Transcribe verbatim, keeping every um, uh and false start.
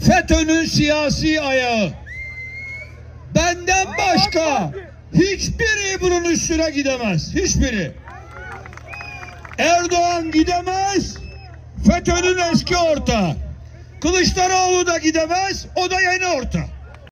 FETÖ'nün siyasi ayağı. Benden başka hiçbiri bunun üstüne gidemez. Hiçbiri. Erdoğan gidemez. FETÖ'nün eski ortağı. Kılıçdaroğlu da gidemez. O da yeni ortağı.